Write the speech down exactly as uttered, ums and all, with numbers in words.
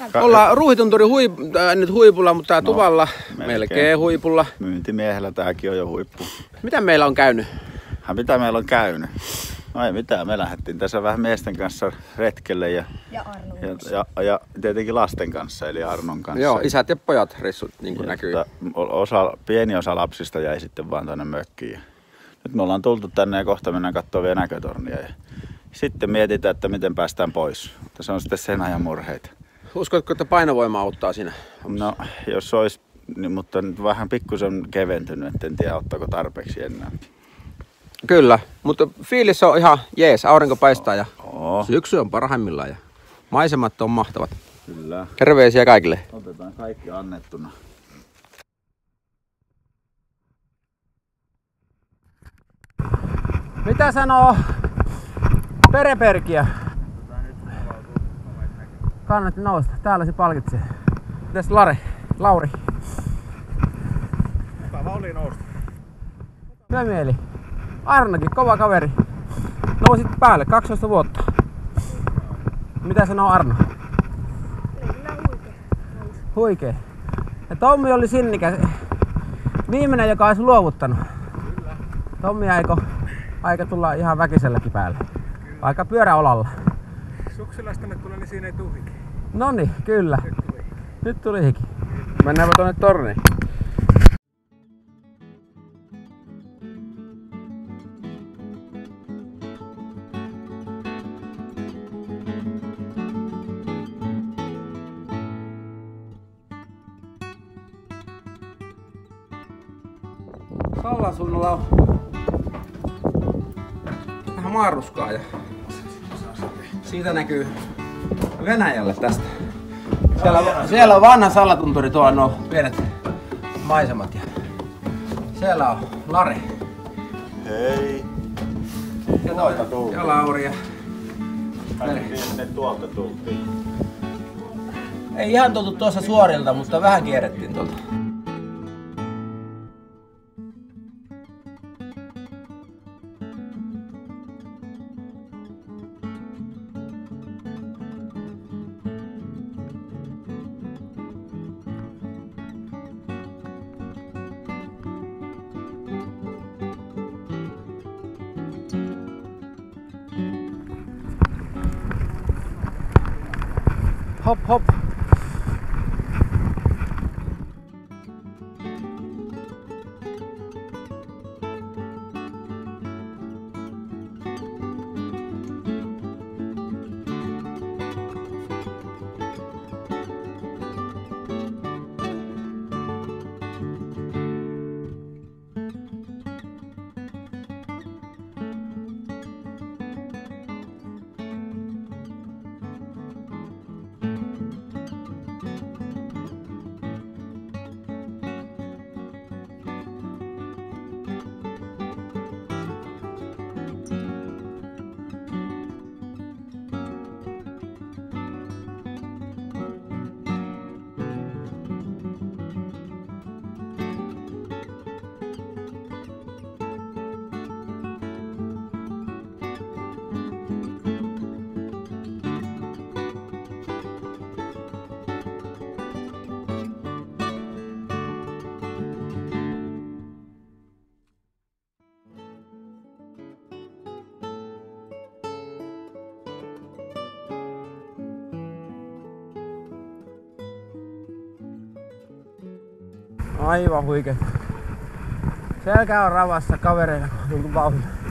Ollaan Ruuhitunturin huip, äh, nyt huipulla, mutta no, Tuvalla melkein. melkein huipulla. Myyntimiehellä tääkin on jo huippu. Mitä meillä on käynyt? Ha, mitä meillä on käynyt? No ei mitään, me lähdettiin tässä vähän miesten kanssa retkelle ja, ja, ja, ja, ja tietenkin lasten kanssa, eli Arnon kanssa. Joo, isät ja pojat reissut, niin kuin näkyy. Osa, pieni osa lapsista jäi sitten vaan tänne mökkiin. Nyt me ollaan tultu tänne ja kohta mennään katsomaan vielä näkötornia. Ja sitten mietitään, että miten päästään pois. Mutta se on sitten sen ajan murheita. Uskotko, että painovoima auttaa siinä? No, jos olisi, niin, mutta nyt vähän pikkusen keventynyt, et en tiedä, ottaako tarpeeksi enää. Kyllä, mutta fiilis on ihan jees, aurinko paistaa ja oh. syksy on parhaimmillaan ja maisemat on mahtavat. Kyllä. Terveisiä kaikille. Otetaan kaikki annettuna. Mitä sanoo Pereperkiä? Kannatti nousta, täällä se palkitsee. Mites Lare? Lauri? Mukava oli nousta. Hyvä mieli. Arnokin, kova kaveri. Nousit päälle, kaksitoista vuotta. Mitä sanoo Arno? Huikee. Ja Tommi oli sinnikäs. Viimeinen, joka olisi luovuttanut. Kyllä. Tommi aiko, aika tulla ihan väkiselläkin päälle. Aika pyöräolalla. Suksilasta tänne tulee, niin siinä ei tuu hiki. Noniin, kyllä. Nyt tuli. Nyt tuli hiki. Mennäänpä tuonne torniin. Sallan suunnalla on vähän maaruskaa ja siitä näkyy Venäjälle tästä. Siellä, siellä on vanha Sallatunturi, tuolla on nuo pienet maisemat ja siellä on Lare. Hei. Ja toi, ja Lauri. Ja ne tuolta tultiin. ei ihan tultu tuossa suorilta, mutta vähän kierrettiin tuolta. Hop hop. Aivan huikea. Selkä on ravassa kavereina, niin kuin vauhdilla.